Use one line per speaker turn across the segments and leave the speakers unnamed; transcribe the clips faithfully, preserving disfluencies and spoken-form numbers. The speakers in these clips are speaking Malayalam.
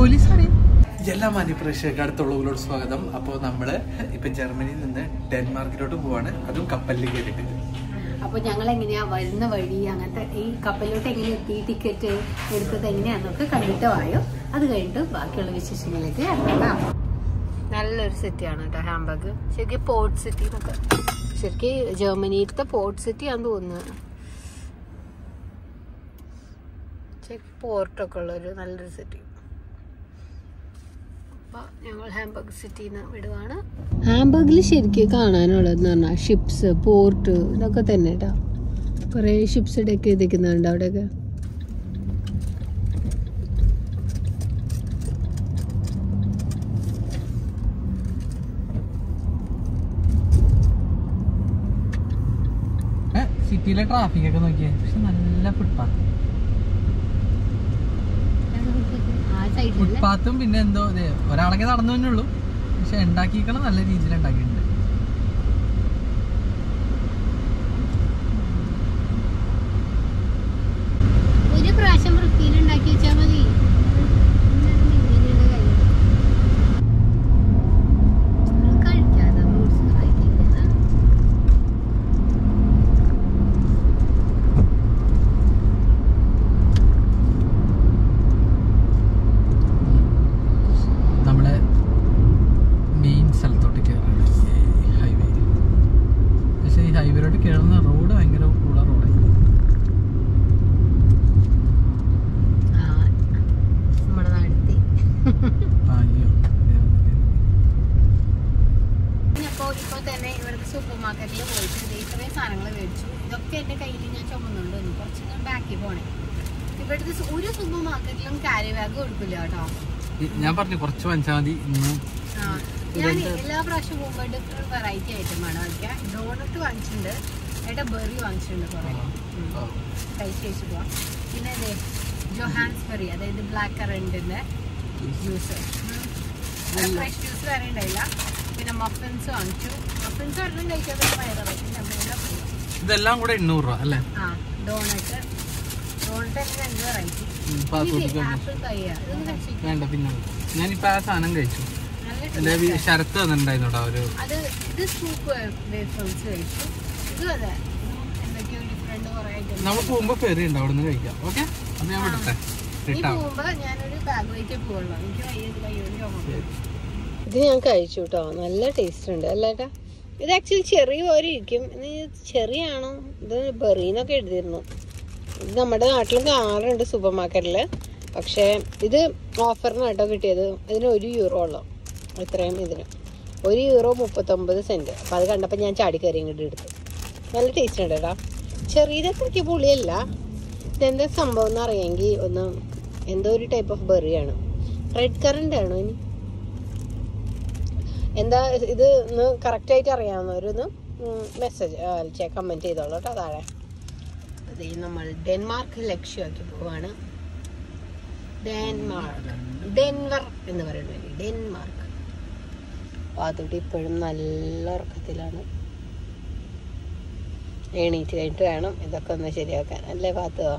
പോലീസാണ്. എല്ലാ മാന്യപ്രേക്ഷകർക്ക് അടുത്തുള്ളവരോട് സ്വാഗതം. അപ്പോൾ നമ്മള് ഇപ്പൊ ജർമ്മനിയിൽ നിന്ന് ഡെൻമാർക്കിലോട്ട് പോവാണ്, അതും കപ്പലിൽ കയറിയിട്ട്.
അപ്പൊ ഞങ്ങൾ എങ്ങനെയാ വരുന്ന വഴി, അങ്ങനത്തെ ഈ കപ്പലിലോട്ട് എങ്ങനെ എത്തി, ടിക്കറ്റ് എടുത്തത് എങ്ങനെയാന്നൊക്കെ കണ്ടിട്ട് വായോ. അത് കഴിഞ്ഞിട്ട് ബാക്കിയുള്ള വിശേഷങ്ങളിലേക്ക് ഇറങ്ങാം. നല്ലൊരു സിറ്റിയാണ് കേട്ടോ ഹാംബർഗ്. ശരിക്കും പോർട്ട് സിറ്റി എന്നൊക്കെ, ശരിക്കും ജർമ്മനിയിലത്തെ പോർട്ട് സിറ്റി ആണെന്ന് തോന്നുന്നത്. ശരിക്കും പോർട്ടൊക്കെ ഉള്ളൊരു നല്ലൊരു സിറ്റി. അപ്പോൾ ഞങ്ങൾ ഹാംബർഗ് സിറ്റിയിൽ നിന്ന് വിടുവാണ്. ഹാംബർഗിൽ ശരിക്കും കാണാനുള്ളതെന്ന് പറഞ്ഞാൽ ഷിപ്സ്, പോർട്ട്, ഇതൊക്കെ തന്നെ കേട്ടോ. കുറേ ഷിപ്സ് ഡെക്ക് ചെയ്തിരിക്കുന്നുണ്ട് അവിടെയൊക്കെ.
സിറ്റിയിലെ ട്രാഫിക് ഒക്കെ നോക്കിയേ, പക്ഷെ നല്ല ഫുട്പാത്ത് ഫുട്പാത്തും പിന്നെ എന്തോ ഒരാളൊക്കെ നടന്നു തന്നെയുള്ളൂ, പക്ഷെ ഉണ്ടാക്കിക്കണം നല്ല രീതിയിൽ ഉണ്ടാക്കിയിട്ടുണ്ട്.
ഒരു പ്രാവശ്യം വൃത്തിയിൽ ഉണ്ടാക്കി വെച്ചാൽ മതി. സൂപ്പർ മാർക്കറ്റിൽ പോയിട്ട് ഇത്രയും സാധനങ്ങൾ മേടിച്ചു. ഇതൊക്കെ എൻ്റെ കയ്യിൽ ഞാൻ ചുമന്നുണ്ട്. കുറച്ച് ഞാൻ ബാക്കി പോണേ. ഇവിടുത്തെ ഒരു സൂപ്പർ മാർക്കറ്റിലും ക്യാരി ബാഗ് കൊടുക്കില്ല കേട്ടോ.
ഞാൻ പറഞ്ഞു കുറച്ച് വാങ്ങിച്ചാൽ മതി.
ഞാൻ എല്ലാ പ്രാവശ്യം പോകുമ്പോൾ ഡിഫറെന്റ് വെറൈറ്റി ഐറ്റം ആണ് വാങ്ങിക്കുക. ഡോണട്ട് വാങ്ങിച്ചിട്ടുണ്ട്, ഏട്ടാ ബെറി വാങ്ങിച്ചിട്ടുണ്ട്, കുറേ കഴിച്ച് കഴിച്ച് പോവാം. പിന്നെ അതെ ജോഹാൻസ് ബെറി, അതായത് ബ്ലാക്ക് കറണ്ടിന്റെ ജ്യൂസ്, ഫ്രഷ് ജ്യൂസ് വേറെ ഉണ്ടായില്ല. പിന്നെ മഫിൻസ് വാങ്ങിച്ചു. മഫിൻസ് ഒരെണ്ണം കഴിക്കാതെ
ഇതെല്ലാം കൂടെ എണ്ണൂറ് രൂപ അല്ലേ?
ആ ഡോണറ്റ് ഡോണറ്റ് രണ്ട് വെറൈറ്റി. ആപ്പിൾ കയ്യാ
വേണ്ട, പിന്നെ ഞാനിപ്പോ ആ സാധനം കഴിച്ചു. ശരത്ത് തന്നിട്ടുണ്ടായിരുന്നു ഒരു.
അത് ഇത് സൂപ്പ് വേഫിൾസ് കഴിച്ചു. ഇതും അതെ എന്തൊക്കെയോ ഡിഫറെന്റ് കുറെ ഐറ്റം.
നമ്മൾ പോകുമ്പോ ഫെറി ഉണ്ട്, അവിടെ നിന്ന് കഴിക്കാം. ഓക്കെ, അപ്പൊ ഞാൻ വിടട്ടെ.
ഈ പോകുമ്പോ ഞാനൊരു ബാഗ് വെയിറ്റേ പോവുള്ളൂ. എനിക്ക് വയ്യത് കയ്യോട്. ഇത് ഞാൻ കഴിച്ചു കേട്ടോ, നല്ല ടേസ്റ്റ് ഉണ്ട് അല്ലേട്ടാ. ഇത് ആക്ച്വലി ചെറിയ പോലെ ഇരിക്കും. ചെറിയാണോ ഇത് ബെറീന്നൊക്കെ എഴുതിയിരുന്നു. ഇത് നമ്മുടെ നാട്ടിലും കാണാറുണ്ട് സൂപ്പർ മാർക്കറ്റിൽ, പക്ഷേ ഇത് ഓഫറിനാട്ടോ കിട്ടിയത്. ഇതിന് ഒരു യൂറോ ഉള്ളു, ഇത്രയും ഇതിന് ഒരു യൂറോ മുപ്പത്തൊമ്പത് സെൻറ്റ്. അപ്പം അത് കണ്ടപ്പോൾ ഞാൻ ചാടിക്കറി ഇങ്ങോട്ട് എടുത്തു. നല്ല ടേസ്റ്റ് ഉണ്ട് കേട്ടോ. ചെറിയതൊക്കെ പുളിയല്ല. ഇതെന്താ സംഭവം എന്ന് അറിയാമെങ്കിൽ ഒന്ന്, എന്തോ ഒരു ടൈപ്പ് ഓഫ് ബെറിയാണ്. റെഡ് കറണ്ട് ആണോ ഇനി എന്താ ഇത് ഒന്ന് കറക്റ്റായിട്ട് അറിയാവുന്നവരൊന്ന് മെസ്സേജ് കമൻറ്റ് ചെയ്തോളൂ കേട്ടോ താഴെ. അതേ നമ്മൾ ഡെൻമാർക്ക് ലക്ഷ്യമാക്കി പോവാണ്. ഡെൻമാർക്ക്, ഡെൻവർ എന്ന് പറയുന്നത് ഡെൻമാർക്ക്. പാത്തോട്ട് ഇപ്പോഴും നല്ല ഉറക്കത്തിലാണ്. എണീറ്റ് കഴിഞ്ഞിട്ട് വേണം ഇതൊക്കെ ഒന്ന് ശരിയാക്കാൻ അല്ലേ പാത്തോ?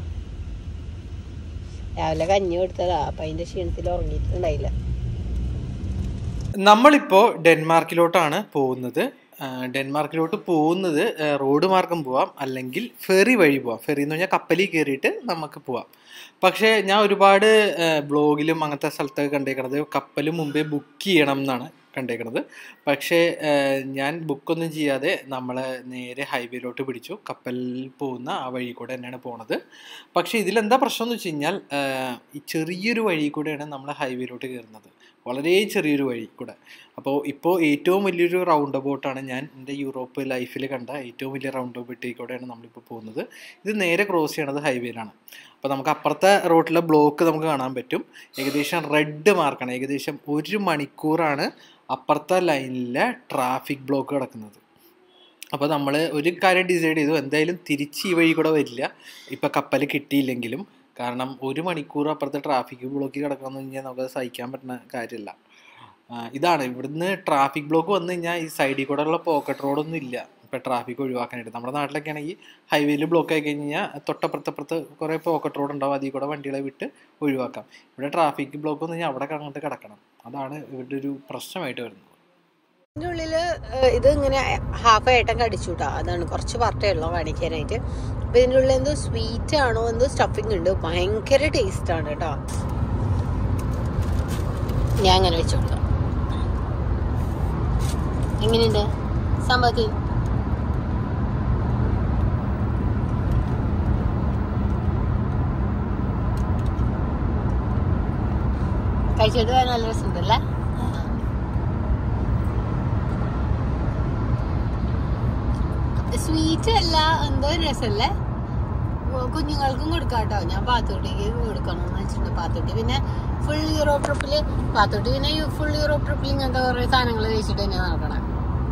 രാവിലെ കഞ്ഞി കൊടുത്തതാ, അപ്പം അതിൻ്റെ ക്ഷീണത്തിൽ ഉറങ്ങിയിട്ടുണ്ടായില്ല.
നമ്മളിപ്പോ ഡെൻമാർക്കിലോട്ടാണ് പോകുന്നത്. ഡെൻമാർക്കിലോട്ട് പോകുന്നത് റോഡ് മാർഗം പോവാം, അല്ലെങ്കിൽ ഫെറി വഴി പോവാം. ഫെറി എന്ന് പറഞ്ഞാൽ കപ്പലിൽ കയറിയിട്ട് നമുക്ക് പോവാം. പക്ഷേ ഞാൻ ഒരുപാട് ബ്ലോഗിലും അങ്ങനത്തെ സ്ഥലത്തൊക്കെ കണ്ടേക്കണത് കപ്പൽ മുമ്പേ ബുക്ക് ചെയ്യണം എന്നാണ് കണ്ടേക്കണത്. പക്ഷേ ഞാൻ ബുക്കൊന്നും ചെയ്യാതെ നമ്മളെ നേരെ ഹൈവേയിലോട്ട് പിടിച്ചു. കപ്പലിൽ പോകുന്ന ആ വഴി കൂടെ തന്നെയാണ് പോണത്. പക്ഷേ ഇതിലെന്താ പ്രശ്നം എന്ന് വെച്ച് കഴിഞ്ഞാൽ ഈ ചെറിയൊരു വഴി കൂടെയാണ് നമ്മൾ ഹൈവേയിലോട്ട് കയറുന്നത്, വളരെ ചെറിയൊരു വഴി കൂടെ. അപ്പോൾ ഇപ്പോൾ ഏറ്റവും വലിയൊരു റൗണ്ട് അബൌട്ടാണ് ഞാൻ എൻ്റെ യൂറോപ്പ് ലൈഫിൽ കണ്ട ഏറ്റവും വലിയ റൗണ്ട് അബൌട്ടിൽ നമ്മളിപ്പോൾ പോകുന്നത്. ഇത് നേരെ ക്രോസ് ചെയ്യണത് ഹൈവേയിലാണ്. അപ്പോൾ നമുക്ക് അപ്പുറത്തെ റോഡിലെ ബ്ലോക്ക് നമുക്ക് കാണാൻ പറ്റും. ഏകദേശം റെഡ് മാർക്കാണ്. ഏകദേശം ഒരു മണിക്കൂറാണ് അപ്പുറത്തെ ലൈനിലെ ട്രാഫിക് ബ്ലോക്ക് കിടക്കുന്നത്. അപ്പോൾ നമ്മൾ ഒരു കാര്യം ഡിസൈഡ് ചെയ്തു, എന്തായാലും തിരിച്ച് ഈ വഴി കൂടെ വരില്ല ഇപ്പോൾ കപ്പൽ കിട്ടിയില്ലെങ്കിലും. കാരണം ഒരു മണിക്കൂർ അപ്പുറത്തെ ട്രാഫിക് ബ്ലോക്ക് കിടക്കണമെന്ന് കഴിഞ്ഞാൽ നമുക്കത് സഹിക്കാൻ പറ്റുന്ന കാര്യമല്ല. ഇതാണ് ഇവിടുന്ന് ട്രാഫിക് ബ്ലോക്ക് വന്നു കഴിഞ്ഞാൽ ഈ സൈഡിൽ കൂടെ ഉള്ള പോക്കറ്റ് റോഡൊന്നും ഇല്ല. ഇപ്പോൾ ട്രാഫിക് ഒഴിവാക്കാനായിട്ട്. നമ്മുടെ നാട്ടിലൊക്കെ ആണെങ്കിൽ ഹൈവേയിൽ ബ്ലോക്ക് ആയി കഴിഞ്ഞ് കഴിഞ്ഞാൽ തൊട്ടപ്പുറത്തപ്പുറത്ത് കുറേ പോക്കറ്റ് റോഡ് ഉണ്ടാവും, അതിൽ കൂടെ വണ്ടികളെ വിട്ട് ഒഴിവാക്കാം. ഇവിടെ ട്രാഫിക് ബ്ലോക്ക് എന്ന് കഴിഞ്ഞാൽ അവിടെ അങ്ങോട്ട് കിടക്കണം. അതാണ് ഇവരുടെ ഒരു പ്രശ്നമായിട്ട് വരുന്നത്.
ഇതിൻ്റെ ഉള്ളിൽ ഇത് ഇങ്ങനെ ഹാഫ് ആയിട്ടൊക്കെ അടിച്ചു കൂട്ടാ, അതാണ് കുറച്ച് പാർട്ടേ ഉള്ളൂ കാണിക്കാനായിട്ട്. അപ്പം ഇതിൻ്റെ ഉള്ളിൽ എന്തോ സ്വീറ്റ് ആണോ എന്തോ സ്റ്റഫിങ് ഉണ്ട്, ഭയങ്കര ടേസ്റ്റ് ആണ് കേട്ടോ. ഞാൻ അങ്ങനെ വെച്ചു കൊടുക്കാം. എങ്ങനെയുണ്ട് സംഭവത്തിൽ? കഴിച്ചിട്ട് നല്ല രസമുണ്ടല്ലേ? സ്വീറ്റ് അല്ല, എന്തോ രസമല്ലേ? കുഞ്ഞുങ്ങൾക്കും കൊടുക്കാം കേട്ടോ. ഞാൻ പാത്തോട്ടിക്ക് കൊടുക്കണം എന്ന് വെച്ചിട്ടുണ്ട്. പാത്തോട്ടി പിന്നെ ഫുൾ യൂറോപ്പ് ട്രിപ്പില് പാത്തോട്ടി പിന്നെ ഫുൾ യൂറോപ്പ് ട്രിപ്പിൽ ഇങ്ങനത്തെ കുറെ സാധനങ്ങൾ കഴിച്ചിട്ട് തന്നെ നടക്കണം.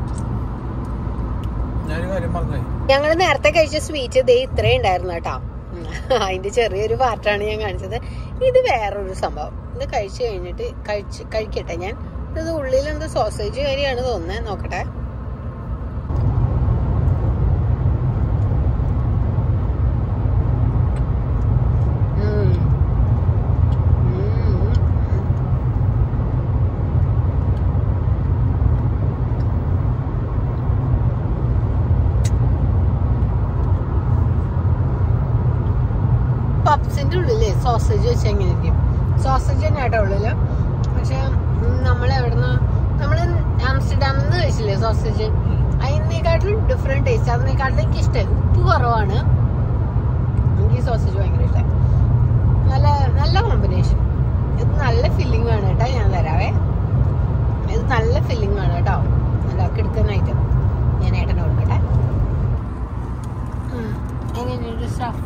ഞങ്ങൾ നേരത്തെ കഴിച്ച സ്വീറ്റ് ഇതേ ഇത്രയും ഉണ്ടായിരുന്നു കേട്ടോ. അതിന്റെ ചെറിയൊരു പാർട്ടാണ് ഞാൻ കാണിച്ചത്. ഇത് വേറൊരു സംഭവം. ഇത് കഴിച്ചു കഴിഞ്ഞിട്ട് കഴിച്ച് കഴിക്കട്ടെ ഞാൻ. ഇത് ഉള്ളിൽ എന്തോ സോസേജ് കാര്യമാണ് തോന്നുന്നത്, നോക്കട്ടെ. പപ്സിന്റെ ഉള്ളില് സോസേജ് വെച്ച് എങ്ങനെ ഇരിക്കും? സോസേജ് തന്നെ ആട്ടോ ഉള്ളില്. പക്ഷെ നമ്മൾ എവിടുന്ന് നമ്മള് ആംസ്റ്റർഡാമിൽ നിന്ന് കഴിച്ചില്ലേ സോസേജ്, അതിനേക്കാട്ടിലും ഡിഫറെന്റ് ടേസ്റ്റ്. അതിനേക്കാട്ടിലും എനിക്ക് ഇഷ്ടമായി. ഉപ്പ് കുറവാണ്. എനിക്ക് സോസേജ് ഭയങ്കര ഇഷ്ടമായി. നല്ല നല്ല കോമ്പിനേഷൻ. ഇത് നല്ല ഫില്ലിംഗ് ആണ് കേട്ടോ. ഞാൻ തരാവേ. ഇത് നല്ല ഫില്ലിംഗ് ആണ് കേട്ടോ. നല്ല കിടക്കാനായിട്ട് ഞാൻ ഏട്ടനെ കൊടുക്കട്ടെ. എങ്ങനെയുണ്ട് സ്റ്റഫ്?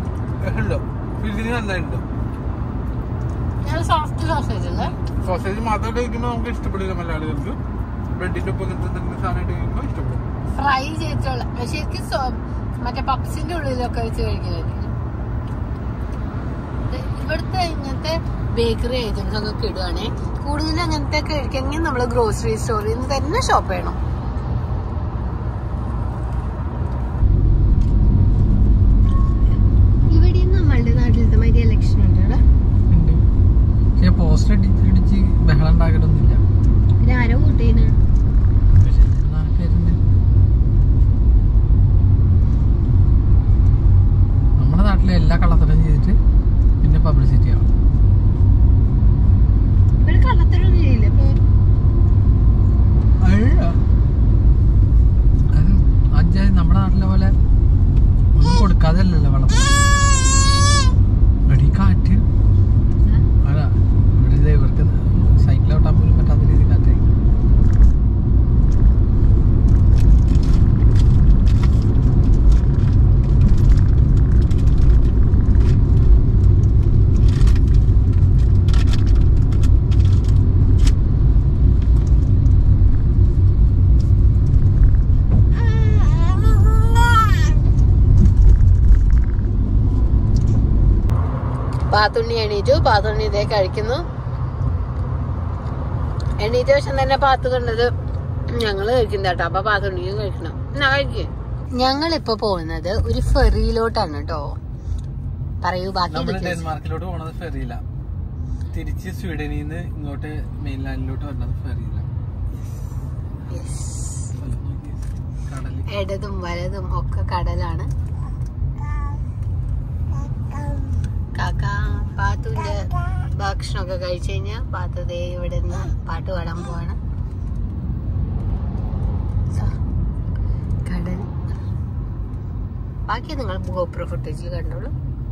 സോഫ്റ്റ് സോസേജ് അല്ലേ?
സോസേജ് മാത്രമായിട്ട് കഴിക്കുമ്പോൾ നമുക്ക് ഇഷ്ടപ്പെടില്ല മലയാളികൾക്ക്. ബ്രെഡിന്റെ ഒപ്പം എന്തെങ്കിലും സാധനമായിട്ട് കഴിക്കുമ്പോൾ ഇഷ്ടപ്പെടും.
ഫ്രൈ ചെയ്തിട്ടുള്ള ശരിക്കും മറ്റേ പപ്സിന്റെ ഉള്ളിലൊക്കെ വെച്ച് കഴിക്കുന്നതായിരിക്കും. ഇവിടുത്തെ ഇങ്ങനത്തെ ബേക്കറി ഐറ്റംസ് ഒക്കെ ഇടുവാണേ. കൂടുതൽ അങ്ങനത്തെ കഴിക്കണമെങ്കിൽ നമ്മള് ഗ്രോസറി സ്റ്റോറിൽ നിന്ന് തന്നെ ഷോപ്പ് ചെയ്യണം. ഇവിടെയും നമ്മളുടെ നാട്ടിലത്തെ മതി ഇലക്ഷൻ ഉണ്ട് ഇവിടെ.
പോസ്റ്റർ അടിച്ച് ബഹളം ഉണ്ടാക്കലൊന്നുമില്ല.
പിന്നെ ആരോ വോട്ട് ചെയ്യുന്ന
നമ്മുടെ നാട്ടിലെ എല്ലാ കള്ളത്തരം ചെയ്തിട്ട് പിന്നെ പബ്ലിസിറ്റി ആവും.
ഇവിടെ കള്ളത്തരൊന്നും ചെയ്യില്ല.
അജ് നമ്മുടെ നാട്ടിലെ പോലെ ഒന്നും കൊടുക്കാതല്ലോ വളം. എടി കാറ്റ് അതാ ഇവിടെ ഇവർക്ക് സൈക്കിൾ ഓട്ടാൻ പോലും പറ്റാത്ത രീതിയിൽ കാറ്റ്.
പാത്തുണ്ണി എണീറ്റു. പാത്തുണ്ണി ഇതേ കഴിക്കുന്നു. എണീറ്റ വശം തന്നെ പാത്തു കണ്ടത് ഞങ്ങള് കഴിക്കുന്ന കേട്ടോ. അപ്പൊ പാത്തുണ്ണിയും കഴിക്കണം. എന്നാ കഴിക്കും. ഞങ്ങളിപ്പോ പോകുന്നത് ഒരു ഫെറിയിലോട്ടാണ് കേട്ടോ. പറയൂ ബാക്കി.
ഡെൻമാർക്കിലോട്ട് പോണത് ഫെറിയില. തിരിച്ച് സ്വീഡനിൽ നിന്ന് ഇങ്ങോട്ട് മെയിൻലാൻഡിലോട്ട് വരുന്നത് ഫെറിയില.
ഇടതും വലതും ഒക്കെ കടലാണ്. കാക്ക പാത്തുവിന്റെ ഭക്ഷണമൊക്കെ കഴിച്ചു കഴിഞ്ഞാൽ പാത്തു ദേ ഇവിടെ നിന്ന് പാട്ട് പാടാൻ പോവാണ്. കടൽ ബാക്കി നിങ്ങൾ ഗോപ്രോ ഫുട്ടേജിൽ കണ്ടോളൂ.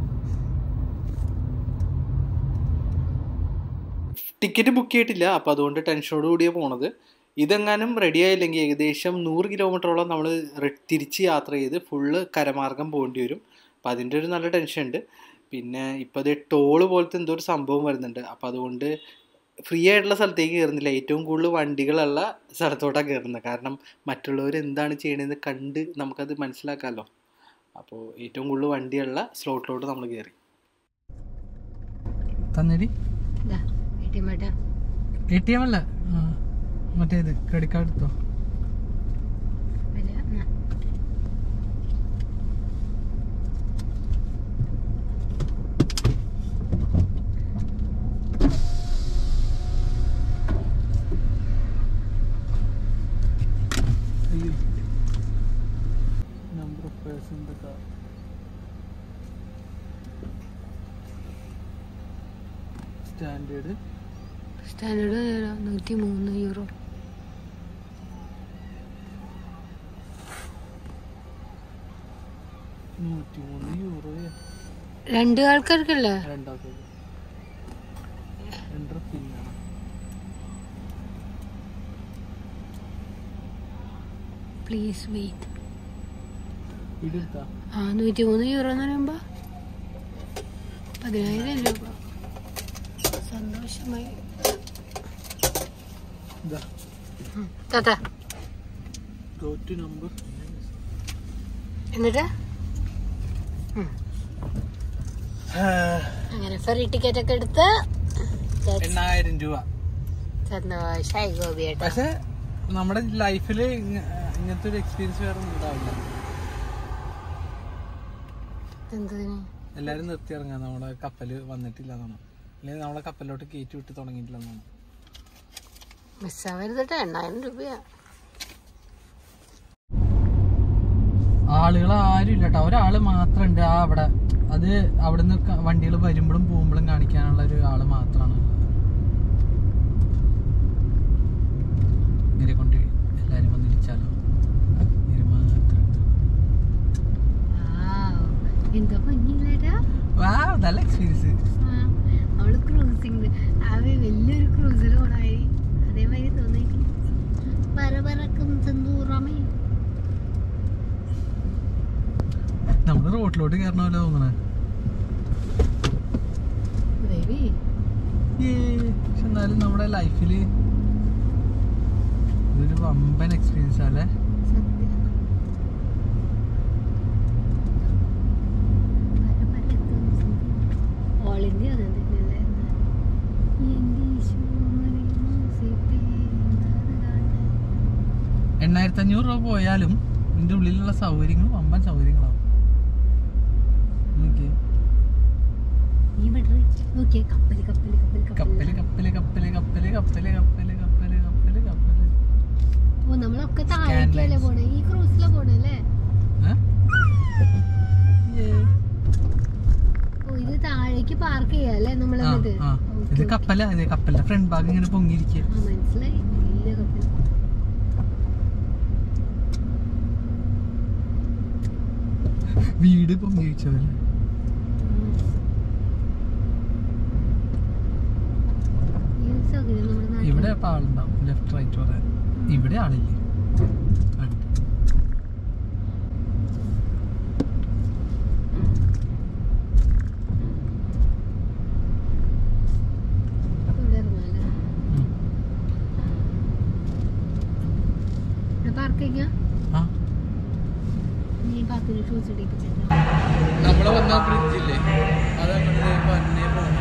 ടിക്കറ്റ് ബുക്ക് ചെയ്തിട്ടില്ല, അപ്പോൾ അതുകൊണ്ട് ടെൻഷനോട് കൂടിയാണ് പോണത്. ഇതെങ്ങാനും റെഡി ആയില്ലെങ്കിൽ ഏകദേശം നൂറ് കിലോമീറ്ററോളം നമ്മൾ തിരിച്ച് യാത്ര ചെയ്ത് ഫുള്ള് കരമാർഗം പോകേണ്ടി വരും. അപ്പം അതിൻ്റെ ഒരു നല്ല ടെൻഷൻ ഉണ്ട്. പിന്നെ ഇപ്പോൾ അത് ടോള് പോലത്തെ എന്തോ ഒരു സംഭവം വരുന്നുണ്ട്. അപ്പോൾ അതുകൊണ്ട് ഫ്രീ ആയിട്ടുള്ള സ്ഥലത്തേക്ക് കയറുന്നില്ല. ഏറ്റവും കൂടുതൽ വണ്ടികളുള്ള സ്ഥലത്തോട്ടാണ് കയറുന്നത്. കാരണം മറ്റുള്ളവർ എന്താണ് ചെയ്യണമെന്ന് കണ്ട് നമുക്കത് മനസ്സിലാക്കാമല്ലോ. അപ്പോൾ ഏറ്റവും കൂടുതൽ വണ്ടിയുള്ള സ്ലോട്ടിലോട്ട് നമ്മൾ കയറി. തന്നേരി എ ടി എം അല്ല, മറ്റേത് ക്രെഡിറ്റ് കാർഡ് എടുത്തോ.
സ്റ്റാൻഡേർഡ്
സ്റ്റാൻഡേർഡ് നൂറ്റി മൂന്ന് യൂറോ.
നൂറ്റി മൂന്ന് യൂറോ
രണ്ട് ആൾക്കാർക്കല്ലേ?
രണ്ടാൾക്കാർക്ക് രണ്ടര പിന്നാണ്.
Please wait.
ഇതെടുത്താ
ആ നൂറ്റി മൂന്ന് യൂറോ എന്ന് പറയുമ്പോ പതിനായിരം രൂപ. സന്തോഷമായി. താത്താ
നമ്പർ
എന്നിട്ട് അങ്ങനെ ഫെറി ടിക്കറ്റ് ഒക്കെ എടുത്ത്
എണ്ണായിരം രൂപ.
സന്തോഷായി ഗോപിയേട്ടാ.
പക്ഷെ നമ്മുടെ ലൈഫില് ഇങ്ങനത്തെ ഒരു എക്സ്പീരിയൻസ് വേറെ ഒന്നും ഉണ്ടാവില്ല.
എന്തിന്
എല്ലാരും നിർത്തി ഇറങ്ങാൻ നമ്മുടെ കപ്പല് വന്നിട്ടില്ലെന്നാണ്, അല്ലെങ്കിൽ നമ്മളെ കപ്പലിലോട്ട് കയറ്റി വിട്ട് തുടങ്ങിയിട്ടില്ലെന്നാണ്.
മിസ്സാവരുതട്ടെ. എണ്ണായിരം രൂപയാ.
ആളുകൾ ആരും ഇല്ലട്ടോ, ഒരാള് മാത്രം ഉണ്ട് ആ അവിടെ. അത് അവിടുന്ന് വണ്ടികൾ വരുമ്പോഴും പോകുമ്പോഴും കാണിക്കാനുള്ള ഒരു ആള് മാത്രമാണ് ഇവരെ കൊണ്ട് എല്ലാരും വന്നിരിച്ചാലോ. ഇവര് മാത്രം.
എന്താ ഭംഗിയില്ലേട്ടാ.
വാവ്, നല്ല എക്സ്പീരിയൻസ്.
അവള് ക്രൂസിങ് വലിയൊരു ക്രൂസിൽ പോണായി അതേമാതിരി തോന്നിക്ക്. പറക്കും സന്തൂറമേ.
നമ്മള് റോട്ടിലോട്ട് കയറണ പോലെ തോന്നണേ. പക്ഷെ എന്നാലും നമ്മുടെ ലൈഫില് ഇതൊരു വമ്പൻ എക്സ്പീരിയൻസ് അല്ലേ.
ഓൾ ഇന്ത്യ
എണ്ണായിരത്തി അഞ്ഞൂറ് രൂപ പോയാലും ഇതിന്റെ ഉള്ളിലുള്ള സൗകര്യങ്ങൾ വമ്പൻ സൗകര്യങ്ങളാവും. കപ്പല് കപ്പല് കപ്പല് കപ്പല് കപ്പല് കപ്പല് കപ്പല് കപ്പല് കപ്പല്.
ഓ നമ്മളൊക്കെ താഴേക്കല്ലേ പോണേ, ഈ ക്രൂസിലാ പോണേ അല്ലേ? ഓ ഇത് താഴേക്ക് പാർക്ക് ചെയ്യാല്ലേ നമ്മള്.
ഇത് കപ്പല, കപ്പലിന്റെ ഫ്രണ്ട് ഭാഗം ഇങ്ങനെ പൊങ്ങിയിരിക്കുക.
മനസ്സിലായി. വലിയ കപ്പൽ.
വീട് പൊങ്ങിച്ച പോലെ. ഇവിടെ അപ്പൊ ആളുണ്ടാവും, ലെഫ്റ്റ് റൈറ്റ് പറയാൻ. ഇവിടെ ആളില്ലേ. നമ്മള് വന്ന ബ്രിഡ്ജില്ലേ, അത് പന്നെ പോകും.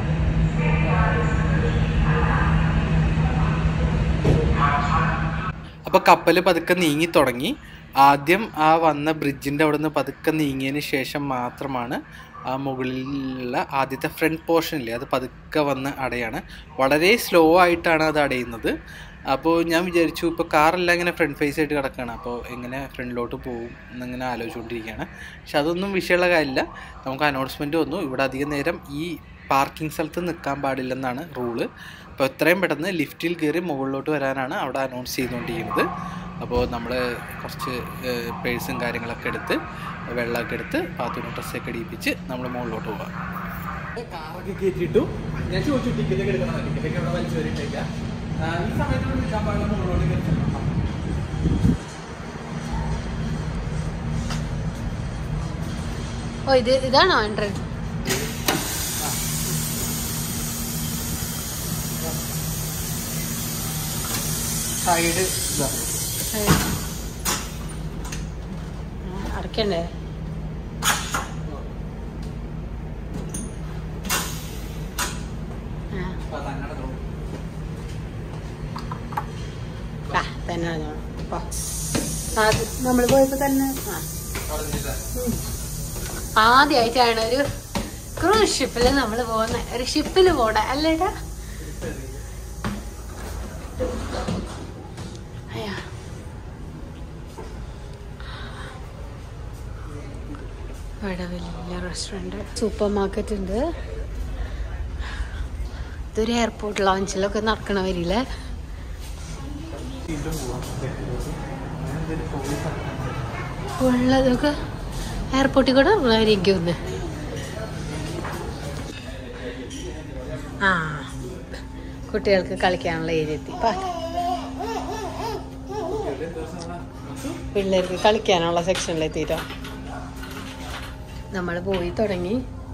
അപ്പോൾ കപ്പൽ പതുക്കെ നീങ്ങി തുടങ്ങി. ആദ്യം ആ വന്ന ബ്രിഡ്ജിൻ്റെ അവിടെ നിന്ന് പതുക്കെ നീങ്ങിയതിന് ശേഷം മാത്രമാണ് ആ മുകളിലുള്ള ആദ്യത്തെ ഫ്രണ്ട് പോർഷനില്ലേ അത് പതുക്കെ വന്ന് അടയാണ്. വളരെ സ്ലോ ആയിട്ടാണ് അത് അടയുന്നത്. അപ്പോൾ ഞാൻ വിചാരിച്ചു ഇപ്പോൾ കാറെല്ലാം ഇങ്ങനെ ഫ്രണ്ട് ഫേസ് ആയിട്ട് കിടക്കുകയാണ്, അപ്പോൾ എങ്ങനെ ഫ്രണ്ടിലോട്ട് പോകും എന്നിങ്ങനെ ആലോചിച്ചുകൊണ്ടിരിക്കുകയാണ്. പക്ഷെ അതൊന്നും വിഷയമുള്ള കാര്യമില്ല. നമുക്ക് അനൗൺസ്മെൻറ്റ് വന്നു, ഇവിടെ അധികം നേരം ഈ പാർക്കിംഗ് സ്ഥലത്ത് നിൽക്കാൻ പാടില്ലെന്നാണ് റൂള്. അപ്പോൾ എത്രയും പെട്ടെന്ന് ലിഫ്റ്റിൽ കയറി മുകളിലോട്ട് വരാനാണ് അവിടെ അനൗൺസ് ചെയ്തുകൊണ്ടിരിക്കുന്നത്. അപ്പോൾ നമ്മൾ കുറച്ച് പേഴ്സും കാര്യങ്ങളൊക്കെ എടുത്ത് വെള്ളമൊക്കെ എടുത്ത് പാത്തുവിന് ഡ്രസ്സൊക്കെ ഇടിപ്പിച്ച് നമ്മൾ മുകളിലോട്ട് പോകാം.
കാറൊക്കെ കയറ്റിയിട്ടു. ഞാൻ ചോദിച്ചു ടിക്കറ്റൊക്കെ എടുക്കണം, ടിക്കറ്റൊക്കെ ഇവിടെ വലിച്ചു വരിട്ടില്ല. ഈ സമയത്ത് നിൽക്കാൻ പാടില്ല, മുകളിലോട്ട് കയറ്റി.
ഓ ഇത് ഇതാണോ എൻട്രൻസ്?
സൈഡ്
അടക്കണ്ടേ? തന്നെ നമ്മൾ പോയപ്പോ തന്നെ ആദ്യമായിട്ടാണ് ഒരു ക്രൂസ് ഷിപ്പില് നമ്മൾ പോകുന്ന. ഒരു ഷിപ്പില് പോണ അല്ലേട്ടാ? ഇവിടെ വലിയ റെസ്റ്റോറൻറ്റ്, സൂപ്പർ മാർക്കറ്റ് ഉണ്ട്. അടുത്തൊരു എയർപോർട്ട് ലോഞ്ചിലൊക്കെ നടക്കണവരില്ലേ. ഉള്ളതൊക്കെ എയർപോർട്ടിൽ കൂടെ ഉള്ളവരിക്കും ഒന്ന്. ആ കുട്ടികൾക്ക് കളിക്കാനുള്ള ഏരിയ എത്തി. പിള്ളേർക്ക് കളിക്കാനുള്ള സെക്ഷനിലെത്തിട്ടോ നമ്മൾ പോയി തുടങ്ങി.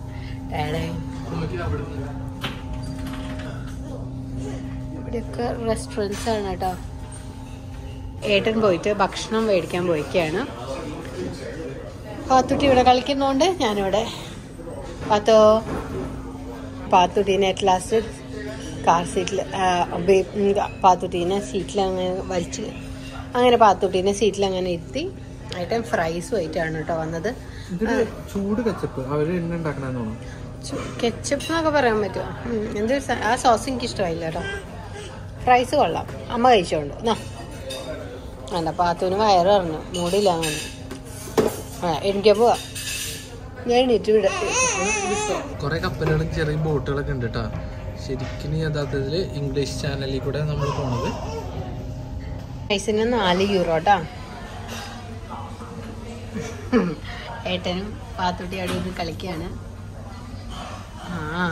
ഇവിടെയൊക്കെ റെസ്റ്റോറൻറ്റ്സ് ആണ് കേട്ടോ. ഏട്ടൻ പോയിട്ട് ഭക്ഷണം മേടിക്കാൻ പോയിക്കാണ്. പാത്തുട്ടി ഇവിടെ കളിക്കുന്നോണ്ട് ഞാനിവിടെ. പാത്തോ പാത്തുട്ടീനെ അറ്റ് ലാസ്റ്റ് കാർ സീറ്റിൽ പാത്തുട്ടീനെ സീറ്റിൽ അങ്ങനെ വലിച്ച് അങ്ങനെ പാത്തുട്ടീനെ സീറ്റിൽ അങ്ങനെ ഇരുത്തി. ഏട്ടൻ ഫ്രൈസും ആയിട്ടാണ് കേട്ടോ വന്നത്.
ചൂട് കെച്ചപ്പ് അവര് ഉണ്ടാക്കണമെന്നാണോ?
കെച്ചപ്പ് എന്നൊക്കെ പറയാൻ പറ്റുമോ? എന്തൊരു ആ സോസ് എനിക്ക് ഇഷ്ടമായില്ല കേട്ടോ. ഫ്രൈസ് കൊള്ളാം. അമ്മ കഴിച്ചോണ്ട് എന്നാ അല്ല പാത്തൂന് വയറ് പറഞ്ഞു മൂടില്ല അങ്ങനെ. ആ എനിക്ക് പോവാ. ഞാൻ എണീറ്റ് വിട.
കുറെ കപ്പലുകളും ചെറിയ ബോട്ടുകളൊക്കെ ഉണ്ട് കേട്ടോ. ശരിക്കും യഥാർത്ഥത്തില് ഇംഗ്ലീഷ് ചാനലിൽ കൂടെ നമ്മൾ പോണത്.
പ്രൈസിന് നാല് യൂറോ കേട്ടോ. ഏട്ടനും പാത്തുട്ടി അവിടെ ഇത് കളിക്കാണ്. ആ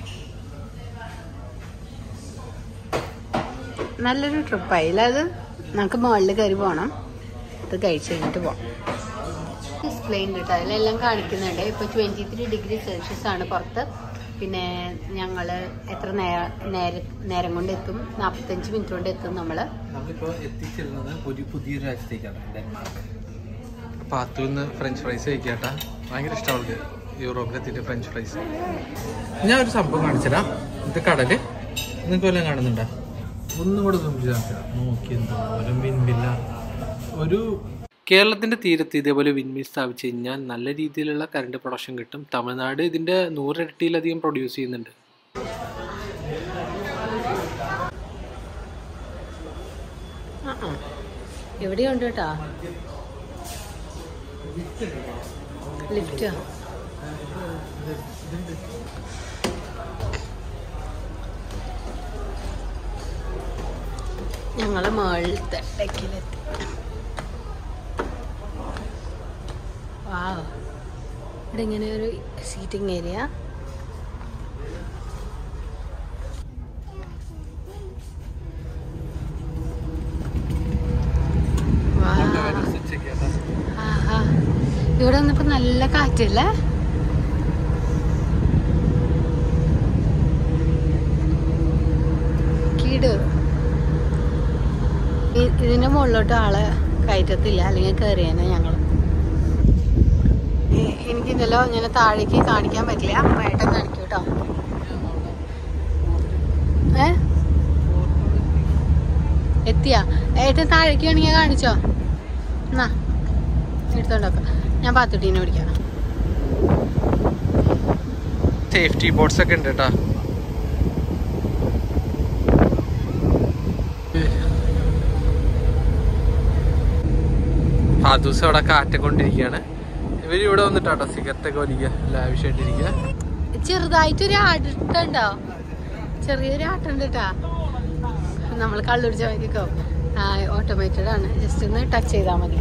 നല്ലൊരു ട്രിപ്പായില്ല അത്. നമുക്ക് മുകളിൽ കയറി പോകണം. ഇത് കഴിച്ച് കഴിഞ്ഞിട്ട് പോകാം. ഡിസ്പ്ലേ ഉണ്ട് കേട്ടോ. അതിലെല്ലാം കാണിക്കുന്നുണ്ട്. ഇപ്പോൾ ട്വൻറ്റി ത്രീ ഡിഗ്രി സെൽഷ്യസ് ആണ് പുറത്ത്. പിന്നെ ഞങ്ങൾ എത്ര നേരം നേരം നേരം കൊണ്ട് എത്തും? നാൽപ്പത്തഞ്ച് മിനിറ്റ് കൊണ്ട് എത്തും. നമ്മൾ
നമ്മളിപ്പോൾ എത്തിച്ചേരുന്നത് ഒരു പുതിയൊരു രാജ്യത്തേക്കാണ്, ഡെൻമാർക്ക്. പാത്തുന്ന് ഫ്രഞ്ച് ഫ്രൈസ് കഴിക്കാട്ടാ. ഭയങ്കര ഇഷ്ടം അവൾക്ക് യൂറോപ്പിലെത്തിയിട്ട് ഫ്രഞ്ച് ഫ്രൈസ്. ഞാൻ ഒരു സംഭവം കാണിച്ചുതരാം. ഇത് കടല് നിങ്ങൾക്ക് വല്ലതും കാണുന്നുണ്ടോ? ഒന്നും കൂടെ നോക്കി എന്തോരം വിൻമില്ല. ഒരു
കേരളത്തിൻ്റെ തീരത്ത് ഇതേപോലെ വിൻമിൽ സ്ഥാപിച്ചു കഴിഞ്ഞാൽ നല്ല രീതിയിലുള്ള കറണ്ട് പ്രൊഡക്ഷൻ കിട്ടും. തമിഴ്നാട് ഇതിൻ്റെ നൂറിരട്ടിയിലധികം പ്രൊഡ്യൂസ് ചെയ്യുന്നുണ്ട്.
എവിടെയുണ്ട് കേട്ടാ ലിഫ്റ്റ്. ഞങ്ങള് മുകളിലത്തെ ഡെക്കിലെത്തി. വാവ്, ഇവിടെ ഇങ്ങനെ ഒരു സീറ്റിംഗ് ഏരിയ. ഇവിടെ വന്നപ്പോ നല്ല കാറ്റല്ലേ? കീട് ഇതിന്റെ മുകളിലോട്ട് ആളെ കയറ്റത്തില്ല, അല്ലെങ്കിൽ കയറിയാനെ ഞങ്ങള്. എനിക്ക് ഇന്നലെ ഇങ്ങനെ താഴേക്ക് കാണിക്കാൻ പറ്റില്ല. ഏട്ടൻ കാണിക്കും കേട്ടോ. ഏ എത്തിയാ? ഏട്ടൻ താഴേക്ക് വേണമെങ്കിൽ കാണിച്ചോ. എന്നാ എടുത്തോണ്ടൊക്കെ ഞാൻ പാത്തുട്ടീനെ പിടിക്കാം.
സേഫ്റ്റി ബോർഡ്സ് ഒക്കെ ഉണ്ട് കേട്ടോ. ആ ദിവസം അവിടെ കാറ്റൊക്കെ കൊണ്ടിരിക്കുകയാണ്. ഇവര് ഇവിടെ വന്നിട്ടാട്ടോ സിഗരറ്റ് ഒക്കെ വലിക്കുക, ലാവിഷായിട്ടിരിക്കുക.
ചെറുതായിട്ടൊരു ആട്ടുണ്ടോ? ചെറിയൊരു ആട്ടുണ്ട് കേട്ടാ. നമ്മൾ കള്ളുടിച്ച മതിക്കോ. ആ ഓട്ടോമേറ്റഡ് ആണ്. ജസ്റ്റ് ഒന്ന് ടച്ച് ചെയ്താൽ മതി.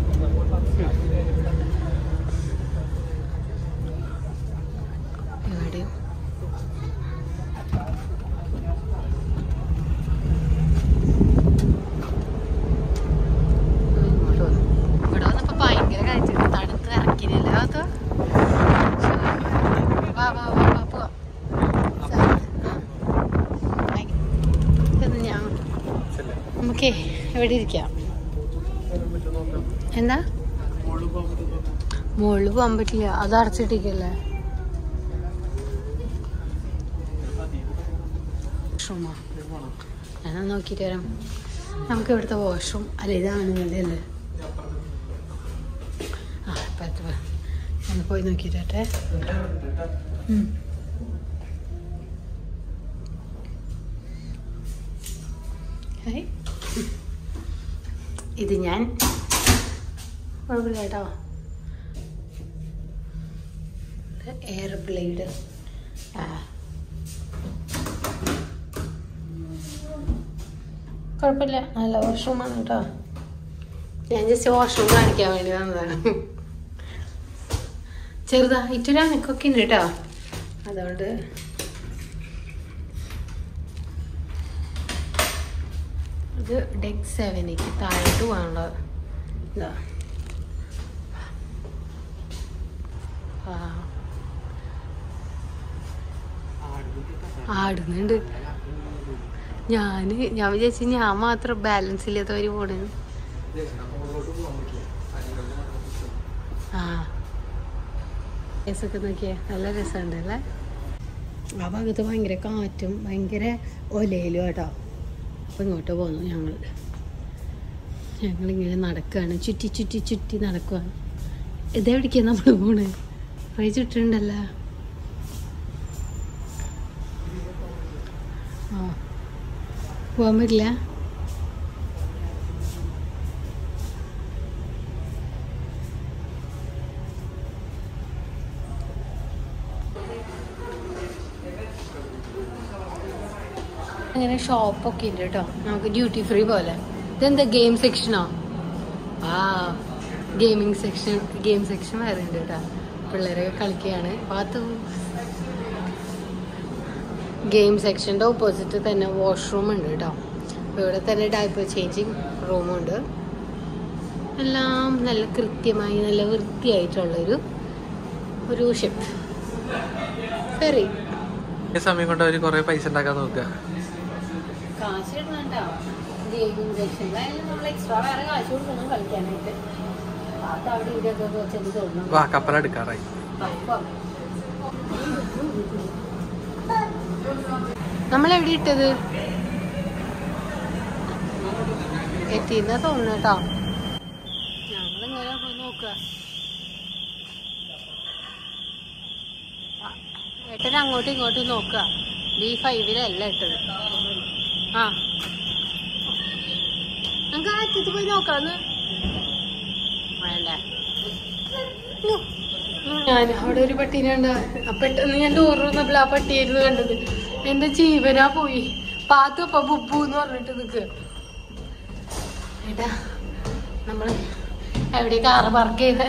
ഇവിടെയും ഇവിടെ വന്നപ്പോ ഭയങ്കര കാഴ്ച. തണുത്ത് ഇറക്കിനില്ല. അതോ വാ വാ വാ വാ പോവാ. ഞാൻ നമുക്കേ എവിടെ ഇരിക്കാം. എന്താ മുകളിൽ പോകാൻ പറ്റില്ല, അത് അടച്ചിട്ടിരിക്കല്ലേ. വാഷ്റൂമോ? ഞാൻ നോക്കിയിട്ട് വരാം. നമുക്ക് ഇവിടുത്തെ വാഷ്റൂം അല്ല ഇതാണ് അല്ലേ? ആ പത്ത് ഒന്ന് പോയി നോക്കിയിട്ടെ. ഇത് ഞാൻ കുഴപ്പമില്ല കേട്ടോ. Air blade. ആ കുഴപ്പമില്ല, നല്ല വാഷ്റൂമാണ് കേട്ടോ. ഞാൻ ജസ്റ്റ് വാഷ്റൂം കാണിക്കാൻ വേണ്ടി വന്നതാണ്. ചെറുതായിട്ടൊരു അനക്കൊക്കെ ഉണ്ട് കേട്ടോ. അതുകൊണ്ട് ഇത് ഡെക്ക് സെവനിക്ക് താഴോട്ട് പോകാനുള്ളത്. ഇതാ ആടുന്നുണ്ട്. ഞാന് ഞാൻ വിചാരിച്ചു ഞാൻ മാത്രം ബാലൻസ് ഇല്ലാത്തവര് പോണെന്ന്. ആ രസമൊക്കെ നോക്കിയേ, നല്ല രസമുണ്ട് അല്ലേ. ആ ഭാഗത്ത് ഭയങ്കര കാറ്റും ഭയങ്കര ഒലയിലും കേട്ടോ. അപ്പം ഇങ്ങോട്ട് പോന്നു ഞങ്ങൾ. ഞങ്ങളിങ്ങനെ നടക്കുകയാണ്, ചുറ്റി ചുറ്റി ചുറ്റി നടക്കുകയാണ്. ഇതെവിടേക്കാണ് നമ്മൾ പോണേ? കുറേ ചുറ്റുണ്ടല്ലോ. ആ പോകാൻ പറ്റില്ല. അങ്ങനെ ഷോപ്പൊക്കെ ഉണ്ട് കേട്ടോ, നമുക്ക് ഡ്യൂട്ടി ഫ്രീ പോലെ. ഇതെന്താ ഗെയിം സെക്ഷനോ? ആ ഗെയിമിങ് സെക്ഷൻ, ഗെയിം സെക്ഷൻ വേറെ ഉണ്ട് കേട്ടോ. പിള്ളേരൊക്കെ കളിക്കുകയാണ്. ഭാഗത്ത് ഗെയിം സെക്ഷൻ്റെ ഓപ്പോസിറ്റ് തന്നെ വാഷ്റൂം ഉണ്ട് കേട്ടോ. ഇവിടെ തന്നെ ഡയപ്പർ ചേഞ്ചിങ് റൂമുണ്ട്. എല്ലാം നല്ല കൃത്യമായി നല്ല വൃത്തിയായിട്ടുള്ളൊരു ഒരു ഷിപ്പ്. ഫെറി
സമയം കൊണ്ട് അവർ കുറെ പൈസ ഉണ്ടാക്കാൻ നോക്കുക.
കാശ് ഇടുന്നുണ്ടോ ഗെയിമിംഗ് സെക്ഷനിലായാലും നമ്മൾ എക്സ്ട്രാ വേറെ കാശ് കൊടുക്കണം കളിക്കാനായിട്ട്. അത് അവിടെ ഇവിടെയൊക്കെ ചെന്ന് തോന്നണം.
വാ കപ്പലെടുക്കാറായി.
നമ്മളെവിടെ ഇട്ടത്? എത്തിന്നാ തോന്നുന്നു കേട്ടോ. ഞങ്ങളിങ്ങനെ പോയി നോക്കുക. ഏട്ടൻ അങ്ങോട്ടും ഇങ്ങോട്ടും നോക്കുക. ബി ഫൈവിലല്ല ഇട്ടത്. ആ നമുക്ക് ആ അറ്റത്ത് പോയി നോക്കാന്ന് വേണ്ട. ഞാൻ അവിടെ ഒരു പട്ടീനെ കണ്ട പെട്ടെന്ന് ഞാൻ ഡോർ വന്നപ്പോൾ ആ പട്ടിയായിരുന്നു കണ്ടത്. എന്റെ ജീവനാ പോയി. പാത്തപ്പ ബുബു എന്ന് പറഞ്ഞിട്ട് നിൽക്കുക. ഏട്ടാ നമ്മള് എവിടെ കാറ് പാർക്ക് ചെയ്ത?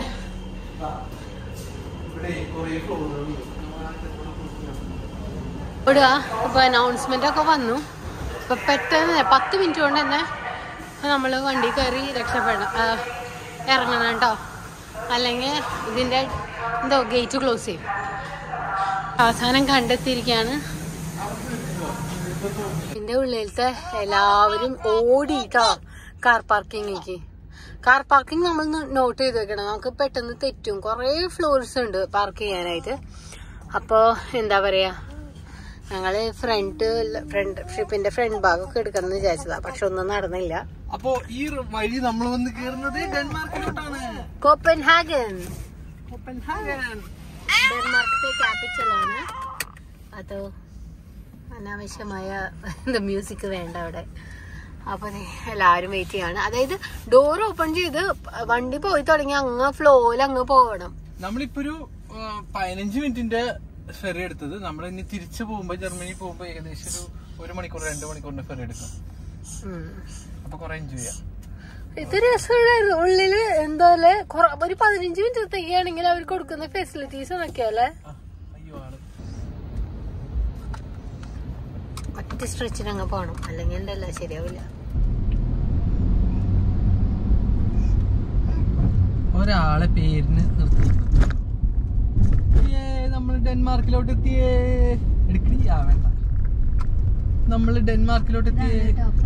ഇവിടെ ഇപ്പൊ അനൗൺസ്മെന്റ് ഒക്കെ വന്നു. ഇപ്പൊ പെട്ടെന്ന് പത്ത് മിനിറ്റ് കൊണ്ട് തന്നെ നമ്മള് വണ്ടി കയറി രക്ഷപ്പെടണം, ഇറങ്ങണം കേട്ടോ. അല്ലെങ്കിൽ ഇതിന്റെ എന്തോ ഗേറ്റ് ക്ലോസ് ചെയ്യും. അവസാനം കണ്ടെത്തിയിരിക്കുകയാണ്. ഇതിന്റെ ഉള്ളിലത്തെ എല്ലാവരും ഓടിട്ടോ കാർ പാർക്കിങ്ങിലേക്ക്. കാർ പാർക്കിംഗ് നമ്മൾ നോട്ട് ചെയ്ത് വെക്കണം, നമുക്ക് പെട്ടെന്ന് തെറ്റും. കുറേ ഫ്ലോർസ് ഉണ്ട് പാർക്ക് ചെയ്യാനായിട്ട്. അപ്പോൾ എന്താ പറയാ, ഞങ്ങള് ഫ്രണ്ട് ഫ്രണ്ട് ഷിപ്പിന്റെ ഫ്രണ്ട് ഭാഗമൊക്കെ എടുക്കണം വിചാരിച്ചതാ, പക്ഷെ ഒന്നും നടന്നില്ല.
അപ്പോ ഈ വഴി നമ്മൾ വന്ന് കേറുന്നത് ഡെൻമാർക്കിലോട്ടാണ്.
കോപ്പൻഹാഗൻ
കോപ്പൻഹാഗൻ
ഡെൻമാർക്കിന്റെ ക്യാപിറ്റൽ ആണ്. അതോ അനാവശ്യമായ മ്യൂസിക് വേണ്ട അവിടെ. അപ്പൊ എല്ലാരും വെയിറ്റ് ചെയ്യാണ്. അതായത് ഡോർ ഓപ്പൺ ചെയ്ത് വണ്ടി പോയി തുടങ്ങി അങ്ങ് ഫ്ലോയിൽ അങ്ങ് പോകണം.
നമ്മളിപ്പോ ഒരു പതിനഞ്ച് മിനിറ്റിന്റെ ഫെറി എടുത്തത്. നമ്മൾ ഇനി തിരിച്ചു പോകുമ്പോ ജർമ്മനി പോകുമ്പോ ഏകദേശം ഒരു ഒരു മണിക്കൂർ രണ്ട് മണിക്കൂറിന്റെ ഫെറി എടുക്കും. അപ്പൊ കൊറേ എൻജോയ് ചെയ്യാം.
ഇത് രസമുണ്ടായിരുന്നു. ഉള്ളില് എന്താ ഒരു പതിനഞ്ച് മിനിറ്റത്തേക്കാണെങ്കിൽ അവർ കൊടുക്കുന്ന ഫെസിലിറ്റീസ് എന്നൊക്കെയല്ലേ. ഒറ്റ സ്ട്രെച്ചിന് അങ്ങ് പോണം, അല്ലെങ്കിൽ ഉണ്ടല്ലോ ശരിയാവില്ല.
ഒരാളെ പേരിന് നിർത്തി നമ്മള് ഡെൻമാർക്കിലോട്ട് എത്തിയേ. എടുക്കില്ല വേണ്ട, നമ്മള് ഡെൻമാർക്കിലോട്ട് എത്തിയേ.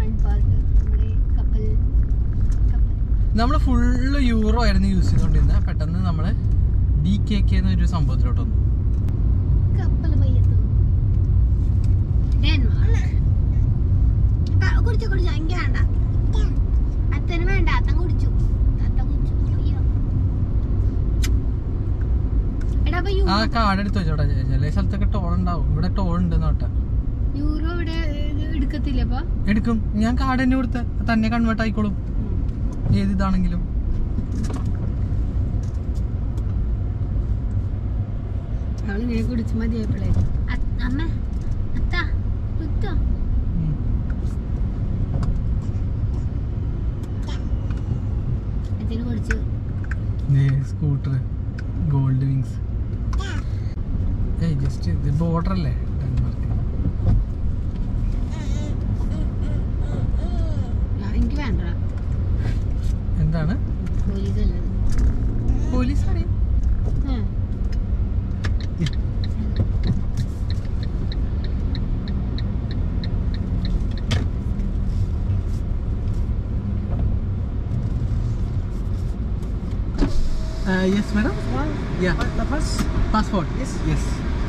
നമ്മള് ഫുള്ള് യൂറോ ആയിരുന്നു യൂസ് ചെയ്തോണ്ടിരുന്നത്. പെട്ടെന്ന് നമ്മള് ഡി കെ കെ എന്നൊരു സംഭവത്തിലോട്ട് വന്നു. ആ കാർഡ് എടുത്ത് വെച്ചോട്ടെ, ചില സ്ഥലത്തൊക്കെ ടോൾ ഉണ്ടാവും. ഇവിടെ ടോൾ ഉണ്ട് നോട്ടെ.
യൂറോ ഇവിടെ എടുക്കത്തില്ല.
എടുക്കും, ഞാൻ കാർഡ് തന്നെ കൊടുത്ത തന്നെ കൺവേർട്ട് ആയിക്കോളും ഏത് ഇതാണെങ്കിലും.
കുടിച്ചു മതിയായപ്പോഴേ അമ്മ അത്ത
സ്കൂട്ടർ ഗോൾഡ് വിങ്സ്. ഏയ് ജസ്റ്റ് ഇത് ബോർഡർ അല്ലേ ഡെൻമാർക്ക്.
എനിക്ക് വേണ്ട.
എന്താണ് പോലീസ് അറിയാം. Uh, yes, madam. Yeah. The pass? Passport. Yes. Yes.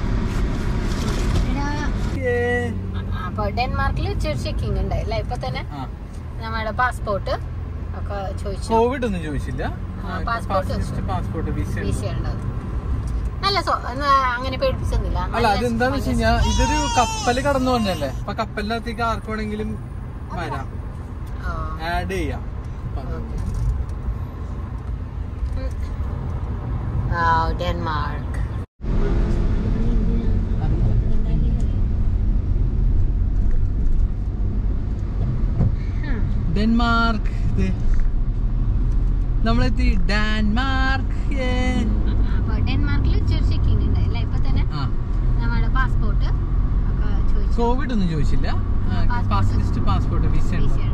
അപ്പൊ ഡെൻമാർക്കിൽ ചെക്കിംഗ് ഉണ്ടായില്ല ഇപ്പൊ തന്നെ. നമ്മുടെ പാസ്പോർട്ട് ഒക്കെ ചോദിച്ചു.
കോവിഡ് ഒന്നും ചോദിച്ചില്ല.
പാസ്പോർട്ട്
പാസ്പോർട്ട് വിസ
ഉണ്ടാവും. അല്ല സോ അങ്ങനെ പേടിപ്പിച്ചൊന്നുമില്ല.
അല്ല അതെന്താന്ന് വെച്ച് കഴിഞ്ഞാൽ ഇതൊരു കപ്പല് കടന്നു വന്നല്ലേ. അപ്പൊ കപ്പലിനകത്തേക്ക് ആർക്ക് വേണമെങ്കിലും വരാം, ആഡ് ചെയ്യാം.
ഡെൻമാർക്ക്
ഡെൻമാർക്ക് നമ്മളെത്തി. ഡെൻമാർക്ക്
ഡെൻമാർക്കിൽ ചെക്കിംഗ് ഉണ്ടായില്ല ഇപ്പൊ തന്നെ. നമ്മുടെ പാസ്പോർട്ട് ഒക്കെ ചോദിച്ചു.
കോവിഡ് ഒന്നും ചോദിച്ചില്ല. പാസ്പോർട്ട് വിസ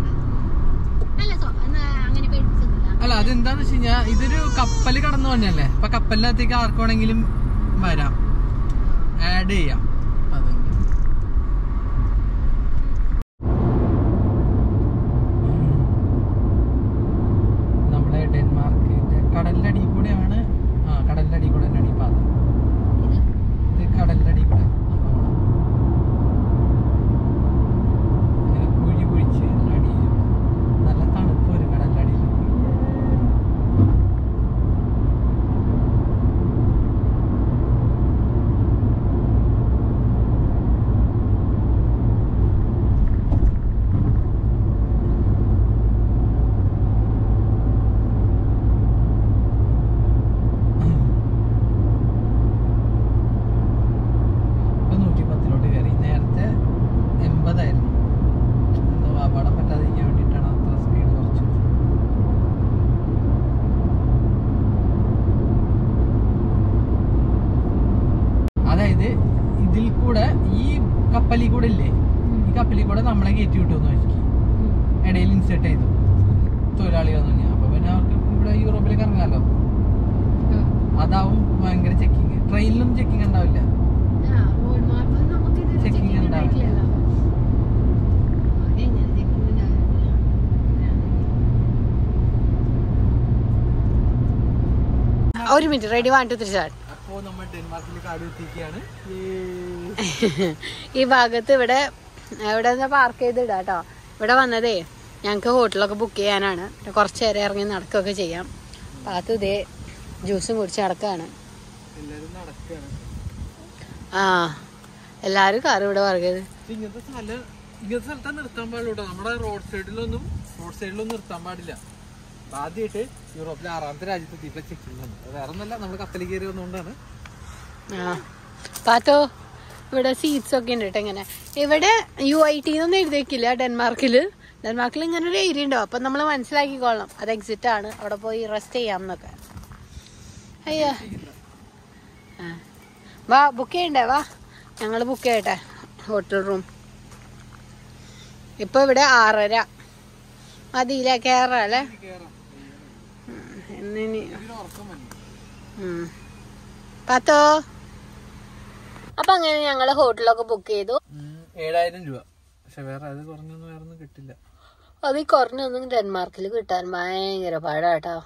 അങ്ങനെ പേടിപ്പിച്ചൊന്നുമില്ല.
അല്ല അതെന്താന്ന് വെച്ച് കഴിഞ്ഞാൽ ഇതൊരു കപ്പല് കടന്നു വന്നല്ലേ. അപ്പൊ കപ്പലിനകത്തേക്ക് ആർക്ക് വേണമെങ്കിലും വരാം, ആഡ് ചെയ്യാം. നമ്മുടെ ഡെൻമാർക്കിന്റെ കടലിന്റെ അടിയിൽ കൂടെയാണ്. ആ കടലിന്റെ അടിയിൽ കൂടെ തന്നെയാണ് ഈ പാത. ഇത് കടലിന്റെ അടിയിൽ കൂടെ കുഴി കുഴിച്ച് അടിയിൽ നല്ല തണുപ്പ് വരും കടലിന്റെ അടിയിൽ. അതായത് ഇതിൽ കൂടെ ഈ കപ്പലിൽ കൂടെ ഇല്ലേ, ഈ കപ്പലിൽ കൂടെ നമ്മളെ കയറ്റി വിട്ടുമെന്ന് വെച്ചിട്ട് ഇടയിൽ ഇൻസെർട്ട് ചെയ്തു തൊഴിലാളികളെന്ന് പറഞ്ഞാൽ. അപ്പൊ പിന്നെ അവർക്ക് ഇവിടെ യൂറോപ്പിലേക്ക് ഇറങ്ങാമല്ലോ. അതാവും ഭയങ്കര ചെക്കിങ്. ട്രെയിനിലും ചെക്കിങ് ഉണ്ടാവില്ല, ചെക്കിങ് ഉണ്ടാവില്ല.
ഒരു minute. Ready, one two three start.
അപ്പോൾ നമ്മൾ ഡെൻമാർക്കിലേക്ക് അടുത്തിരിക്കുകയാണ്.
ഈ ഭാഗത്ത് ഇവിടെ ഇവിടെ പാർക്ക് ചെയ്തിടാം കേട്ടോ. ഇവിടെ വന്നതേ ഞങ്ങൾക്ക് ഹോട്ടലൊക്കെ ബുക്ക് ചെയ്യാനാണ്. കുറച്ച് നേരം ഇറങ്ങി നടക്കുകയൊക്കെ ചെയ്യാം. പാത്തു ഇതേ ജ്യൂസും കുടിച്ച് നടക്കുകയാണ്. ആ എല്ലാരും കാർ ഇവിടെ പാർക്ക് ചെയ്ത്.
ഇങ്ങനത്തെ സ്ഥലം ഇങ്ങനത്തെ സ്ഥലത്താ നിർത്താൻ പാടുള്ളൂ. നമ്മുടെ റോഡ് സൈഡിലൊന്നും റോഡ് സൈഡിലൊന്നും നിർത്താൻ പാടില്ല. ആദ്യമായിട്ട് യൂറോപ്പിലെ ആറാമത്തെ രാജ്യത്ത് എത്തിയപ്പോൾ ചെക്ക് ചെയ്യുന്നുണ്ട്. വേറെ ഒന്നല്ല, നമ്മൾ കപ്പലിൽ കയറി വന്നുകൊണ്ടാണ്.
ആ പാത്തോ ഇവിടെ സീറ്റ്സ് ഒക്കെ ഉണ്ട് കേട്ടോ. ഇങ്ങനെ ഇവിടെ യു ഐ ടി എന്നൊന്നും എഴുതി വെക്കില്ല. ഡെൻമാർക്കിൽ ഡെൻമാർക്കിൽ ഇങ്ങനെ ഒരു ഏരിയ ഉണ്ടാവും. അപ്പം നമ്മൾ മനസ്സിലാക്കിക്കൊള്ളണം അത് എക്സിറ്റ് ആണ്, അവിടെ പോയി റെസ്റ്റ് ചെയ്യാം എന്നൊക്കെ. അയ്യോ ആ വാ, ബുക്ക് ചെയ്യണ്ടേ? വാ ഞങ്ങൾ ബുക്ക് ചെയ്യട്ടെ ഹോട്ടൽ റൂം. ഇപ്പൊ ഇവിടെ ആറര മതിയില്ല, കയറാം അല്ലേ? എന്നിനി പത്തോ. അപ്പൊ അങ്ങനെ ഞങ്ങള് ഹോട്ടലൊക്കെ ബുക്ക് ചെയ്തു.
ഏഴായിരം രൂപ. പക്ഷെ വേറെ അത് കുറഞ്ഞൊന്നും വേറെ ഒന്നും കിട്ടില്ല.
അത് കുറഞ്ഞൊന്നും ഡെൻമാർക്കിൽ കിട്ടാൻ ഭയങ്കര പാടാട്ടോ.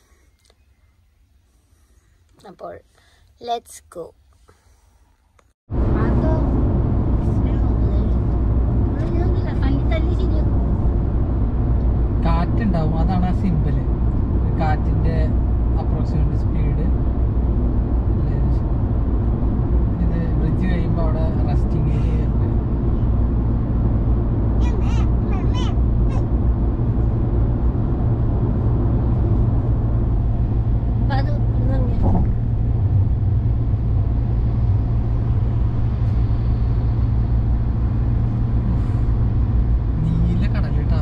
അപ്പോൾ ലെറ്റ്സ് ഗോ.
കാറ്റുണ്ടാവും, അതാണ് ആ സിമ്പിള്. കാറ്റിന്റെ അപ്രോക്സിമേറ്റ് സ്പീഡ്. ഇത് ബ്രിഡ്ജ് കഴിയുമ്പോ അവിടെ റെസ്റ്റിംഗ് ഏരിയ ഉണ്ട്. നീല കടൽ കേട്ടാ.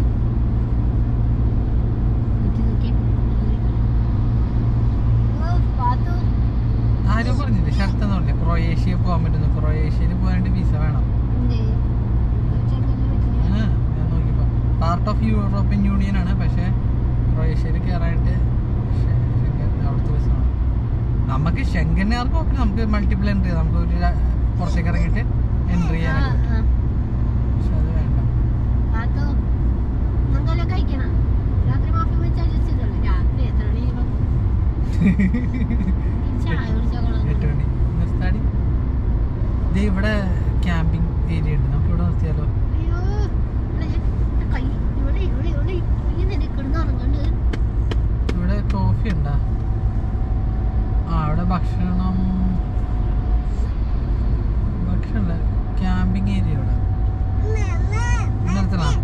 യൂറോപ്യൻ യൂണിയൻ ആണ്, പക്ഷെ ക്രൊയേഷ്യയിൽ കയറാനായിട്ട് അവിടുത്തെ വിസമാണ്. നമുക്ക് ഷെങ്കനാർക്ക് ഓക്കെ, നമുക്ക് മൾട്ടിപ്പിൾ എൻട്രി, നമുക്ക് ഒരു പുറത്തേക്ക് ഇറങ്ങിയിട്ട് എൻട്രി ചെയ്യാനൊക്കെ പറ്റും. പക്ഷെ അത് വേണ്ട. എട്ട് മണി നിർത്താടി. ഇത് ഇവിടെ ക്യാമ്പിംഗ് ഏരിയ ഉണ്ട്, നമുക്ക് ഇവിടെ നിർത്തിയാലോ? ഇവിടെ കോഫി ഉണ്ടാ? ആ ഇവിടെ ഭക്ഷണം ഭക്ഷണം ക്യാമ്പിംഗ് ഏരിയ ഇവിടെ നിർത്തണ.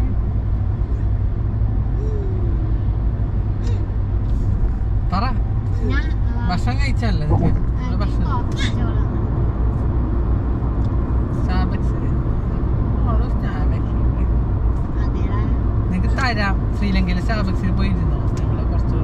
പറ, ഭക്ഷണം കഴിച്ചല്ലേ? ഭക്ഷണം നിനക്ക് തരാം. ശ്രീലങ്കയിലെ സ്റ്റാർബക്സിൽ പോയിരുന്നോ? ഞങ്ങള് കുറച്ച്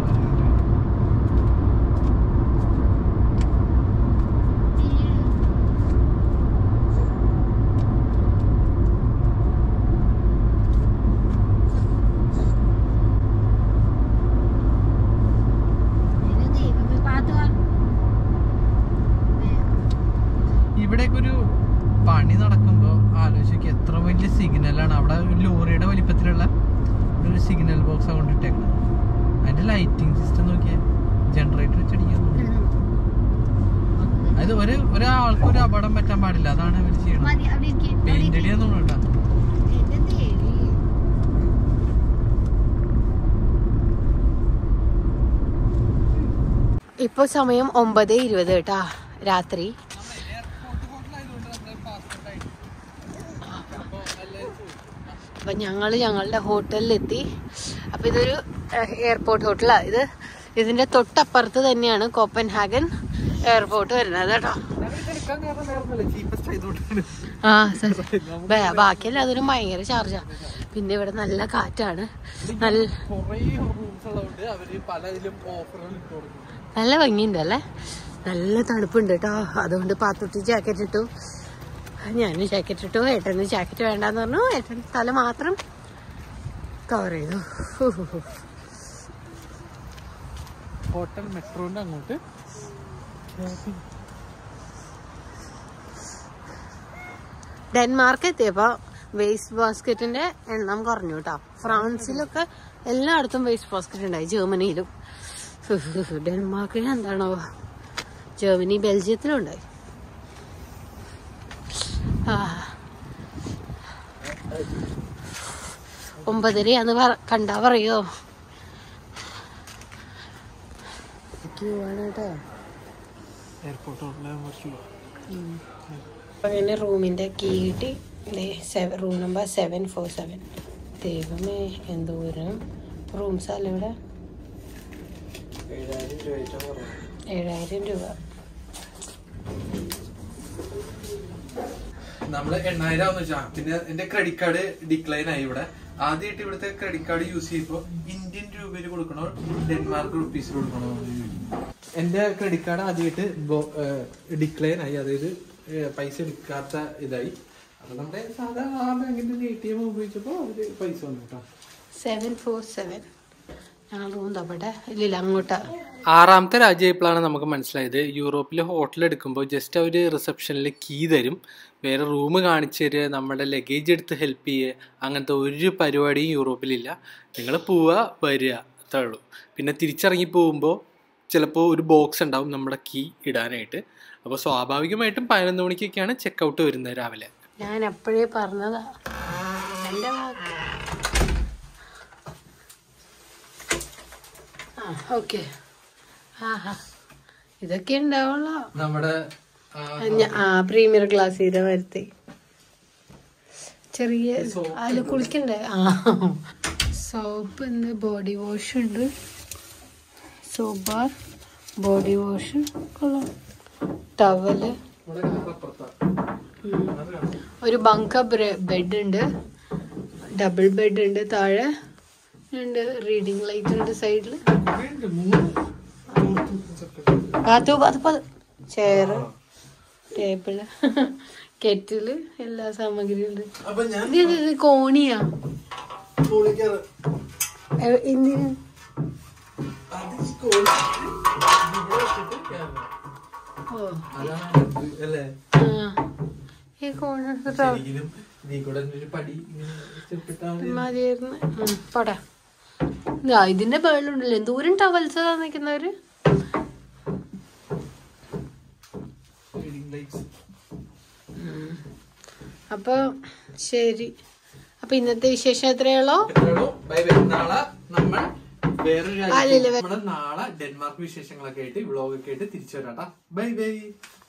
ഇവിടേക്ക് ഒരു പണി നടക്കുമ്പോൾ ആലോചിക്കുക എത്ര വലിയ സിഗ്നലാണ്. അവിടെ ഒരു ലോറിയുടെ വലിപ്പത്തിലുള്ള ഒരു സിഗ്നൽ ബോക്സ് കൊണ്ടിട്ടേക്കുന്നത്. അതിന്റെ ലൈറ്റിംഗ് സിസ്റ്റം നോക്കിയാൽ ജനറേറ്റർ വെച്ചടിക്കാൻ. അത് ഒരു ഒരാൾക്ക് ഒരു അപകടം പറ്റാൻ പാടില്ല, അതാണ് ഇവർ ചെയ്യണം. പെയിന്റ് അടിയാന്ന് കേട്ടോ.
ഇപ്പൊ സമയം ഒമ്പത് ഇരുപത് കേട്ടാ രാത്രി. അപ്പൊ ഞങ്ങള് ഞങ്ങളുടെ ഹോട്ടലിലെത്തി. അപ്പൊ ഇതൊരു എയർപോർട്ട് ഹോട്ടലാണ്. ഇത് ഇതിന്റെ തൊട്ടപ്പുറത്ത് തന്നെയാണ് കോപ്പൻഹാഗൻ എയർപോർട്ട് വരുന്നത് കേട്ടോ. ആ ബാക്കിയല്ല, അതൊരു ഭയങ്കര ചാർജാ. പിന്നെ ഇവിടെ നല്ല കാറ്റാണ്, നല്ല നല്ല ഭംഗിയുണ്ട് അല്ലേ, നല്ല തണുപ്പുണ്ട് കേട്ടോ. അതുകൊണ്ട് പാത്തുട്ടി ജാക്കറ്റ് ഇട്ടു, ഞാനും ജാക്കറ്റ് ഇട്ടു. ഏട്ടന് ജാക്കറ്റ് വേണ്ടെന്ന് പറഞ്ഞു. ഏട്ടൻ തല മാത്രം കവർ ചെയ്തു.
ഹോട്ടൽ മെട്രോന്റെ അങ്ങോട്ട്
ഡെൻമാർക്ക് എത്തിയപ്പോ വേസ്റ്റ് ബാസ്ക്കറ്റിന്റെ എണ്ണം കുറഞ്ഞു കേട്ടോ. ഫ്രാൻസിലൊക്കെ എല്ലായിടത്തും വേസ്റ്റ് ബാസ്ക്കറ്റ് ഉണ്ടായി, ജർമ്മനിയിലും. ഡെൻമാർക്കിന് എന്താണോ, ജർമ്മനി ബെൽജിയത്തിലും ഉണ്ടായി. ഒമ്പതരയാന്ന് കണ്ടാ പറയോ? അങ്ങനെ റൂമിന്റെ കീ കിട്ടി. Room number seven four seven. ദൈവമേ എന്തോരം റൂംസ് അല്ല ഇവിടെ. ഏഴായിരം രൂപ.
നമ്മള് എണ്ണായിരം ആവുന്ന വെച്ചാ. പിന്നെ എന്റെ ക്രെഡിറ്റ് കാർഡ് ഡിക്ലൈൻ ആയി. ഇവിടെ ആദ്യമായിട്ട് ഇവിടുത്തെ ക്രെഡിറ്റ് കാർഡ് യൂസ് ചെയ്യുമ്പോ ഇന്ത്യൻ രൂപയിൽ കൊടുക്കണോ ഡെൻമാർക്ക് റുപ്പീസിൽ കൊടുക്കണോ? എന്റെ ക്രെഡിറ്റ് കാർഡ് ആദ്യമായിട്ട് ഡിക്ലൈൻ ആയി, അതായത് പൈസ എടുക്കാത്ത ഇതായി. അപ്പൊ നമ്മുടെ സാധാ ആ ബാങ്കിന്റെ എ ടി എം ഉപയോഗിച്ചപ്പോ അവര് പൈസ വന്നു കേട്ടോ.
Seven four seven. ഇല്ല അങ്ങോട്ടാ.
ആറാമത്തെ രാജ്യമായപ്പോഴാണ് നമുക്ക് മനസ്സിലായത് യൂറോപ്പിലെ ഹോട്ടൽ എടുക്കുമ്പോൾ ജസ്റ്റ് അവർ റിസപ്ഷനിൽ കീ തരും, വേറെ റൂം കാണിച്ചു തരിക, നമ്മുടെ ലഗേജ് എടുത്ത് ഹെൽപ്പ് ചെയ്യുക, അങ്ങനത്തെ ഒരു പരിപാടിയും യൂറോപ്പിലില്ല. നിങ്ങൾ പോവുക വരിക അത്രേ ഉള്ളൂ. പിന്നെ തിരിച്ചിറങ്ങി പോകുമ്പോൾ ചിലപ്പോൾ ഒരു ബോക്സ് ഉണ്ടാവും നമ്മുടെ കീ ഇടാനായിട്ട്. അപ്പോൾ സ്വാഭാവികമായിട്ടും പതിനൊന്ന് മണിക്കൊക്കെയാണ് ചെക്ക് ഔട്ട് വരുന്നത് രാവിലെ.
ഞാൻ എപ്പോഴേ പറഞ്ഞതാ എൻ്റെ ഓക്കെ. ആഹാ ഇതൊക്കെ ഉണ്ടാവുള്ളൂ
നമ്മുടെ
ആ പ്രീമിയർ ക്ലാസ് ചെയ്ത വരുത്തി. ചെറിയ അതിൽ കുളിക്കണ്ടേ? ആ സോപ്പ് ഉണ്ട്, ബോഡി വാഷ് ഉണ്ട്, സോപ്പ് ബാർ, ബോഡി വാഷ് കൊള്ളാം, ടവല്, ഒരു ബങ്ക ബെഡ് ഉണ്ട്, ഡബിൾ ബെഡ് ഉണ്ട്, താഴെ ഉണ്ട് റീഡിങ് ലൈറ്റ് ഉണ്ട് സൈഡില്, ചെയർ, ടേബിള്, കെറ്റില്, എല്ലാ സാമഗ്രിയും ഉണ്ട്. ഇത് കോണിയാ എന്തിന് ഈ കോണ് മതിയായിരുന്നു. പടാ ഇതിന്റെ ബേളുണ്ടല്ലോ, എന്തോരം ടവൽസ് നിൽക്കുന്നവര്. അപ്പൊ ശരി, അപ്പൊ ഇന്നത്തെ വിശേഷം എത്രയുള്ളൂ.
നാളെ നമ്മൾ വേറൊരു നാളെ ഡെൻമാർക്ക് വിശേഷങ്ങളൊക്കെ ആയിട്ട് വ്ളോഗൊക്കെ ആയിട്ട് തിരിച്ചു വരാം. Bye by.